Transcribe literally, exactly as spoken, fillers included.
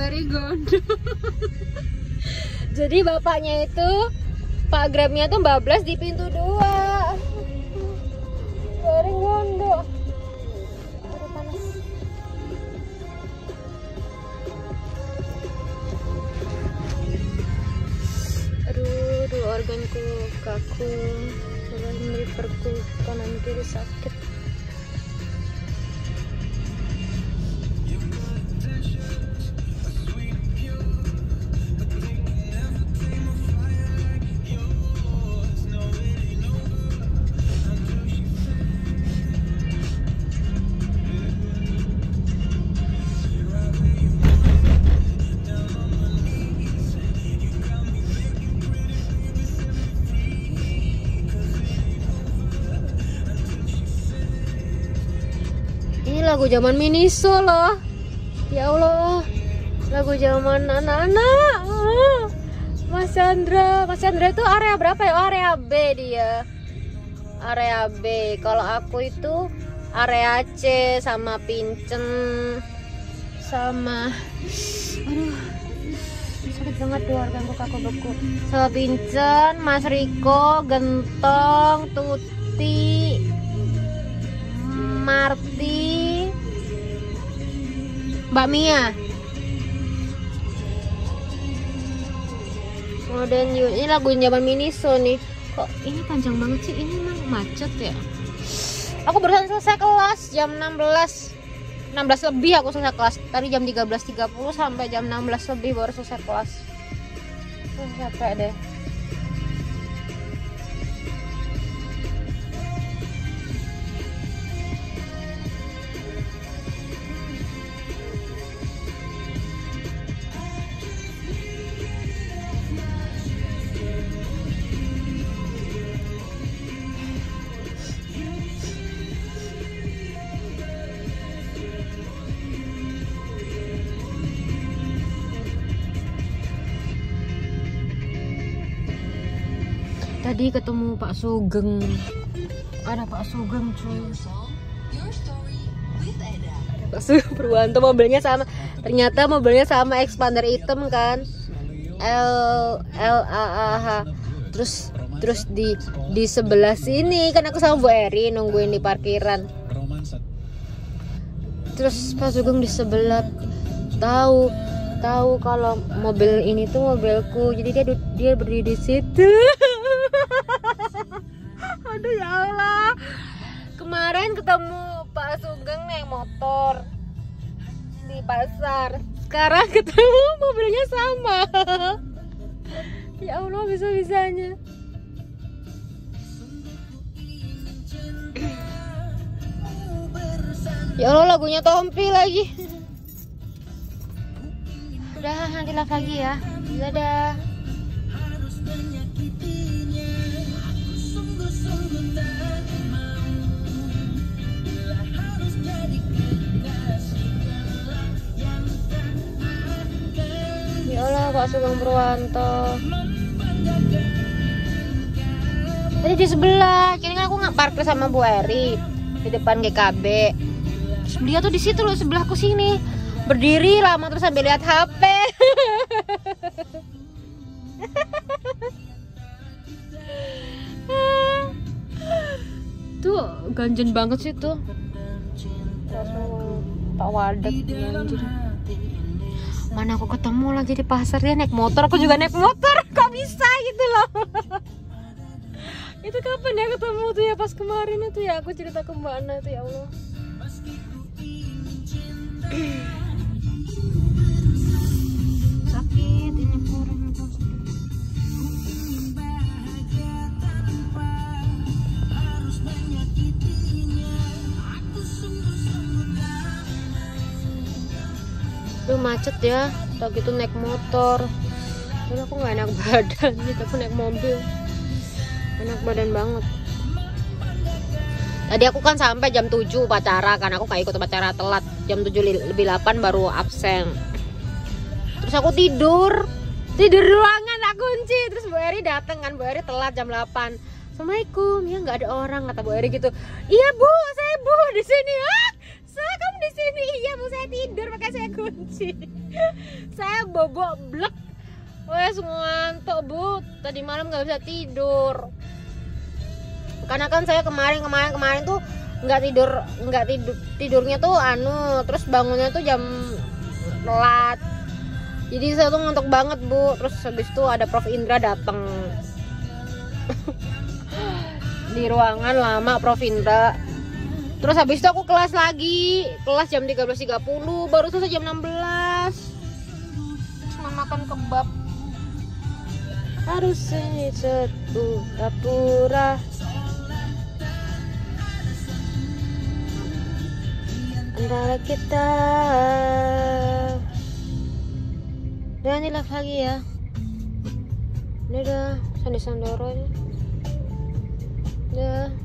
Eri gondo. Jadi bapaknya itu Pak Grabnya tuh bablas di pintu dua. Bu Eri gondo. Aduh panas. Aduh, dua organku kaku. Selain liverku kanan kiri sakit. Lagu zaman Miniso loh. Ya Allah, lagu zaman anak-anak. Oh, Mas Chandra, Mas Chandra itu area berapa ya? Oh, area B dia. Area B. Kalau aku itu area C sama Pincen sama aduh sakit banget tuh organku kaku beku. Sama Pincen, Mas Riko, Gentong, Tuti, Marti, Mbak Mia. Modern You. Ini lagu zaman Miniso nih. Kok ini panjang banget sih? Ini emang macet ya. Aku barusan selesai kelas jam enam belas. enam belas lebih aku selesai kelas. Tadi jam tiga belas tiga puluh sampai jam enam belas lebih baru selesai kelas. Oh, capek deh. Tadi ketemu Pak Sugeng. Ada Pak Sugeng cuy. Ada Pak Sugeng Purwanto, mobilnya sama. Ternyata mobilnya sama, expander hitam kan. L L A A H. Terus terus di di sebelah sini kan aku sama Bu Eri nungguin di parkiran. Terus Pak Sugeng di sebelah tahu tahu kalau mobil ini tuh mobilku. Jadi dia dia berdiri di situ. Aduh ya Allah. Kemarin ketemu Pak Sugeng naik motor di pasar. Sekarang ketemu mobilnya sama. Ya Allah, bisa-bisanya. Ya Allah, lagunya Tompi lagi. Udah, nanti live lagi ya. Dadah. Ya Allah, Pak Sugeng Purwanto. Tadi di sebelah, kini kan aku nggak parkir sama Bu Eri di depan G K B. Terus dia tuh di situ loh, sebelahku sini. Berdiri lama terus sambil lihat H P. Tuh ganjen banget sih tuh. Langsung Pak Wadek ganjen. Mana aku ketemu lagi di pasar, dia naik motor, aku juga naik motor. Kok bisa gitu loh. Itu kapan ya ketemu tuh ya, pas kemarin itu ya aku cerita ke Mbak Ana tuh, ya Allah. Sakit ini kurang. Tuh macet ya, tau gitu naik motor. Tapi aku nggak enak badan, gitu aku naik mobil. Enak badan banget. Tadi aku kan sampai jam tujuh upacara, karena aku nggak ikut upacara telat. Jam tujuh lebih delapan baru absen. Terus aku tidur, tidur ruangan tak kunci. Terus Bu Eri dateng kan, Bu Eri telat jam delapan. Assalamualaikum, ya nggak ada orang, kata Bu Eri gitu. Iya Bu, saya Bu di sini. Ah, saya kamu di sini. Iya, mau saya tidur makanya saya kunci. Saya bobok blek. Wes ngantuk Bu. Tadi malam nggak bisa tidur. Karena kan saya kemarin kemarin kemarin tuh nggak tidur nggak tidur tidurnya tuh anu, terus bangunnya tuh jam telat. Jadi saya tuh ngantuk banget Bu. Terus habis itu ada Prof Indra datang. Di ruangan lama Prof Indra. Terus habis itu aku kelas lagi, kelas jam tiga belas tiga puluh, baru selesai jam enam belas. Cuma makan kebab. Harus satu pura antara kita. Dan ini live lagi ya. Dadah, Sandi Sandoro. Dah.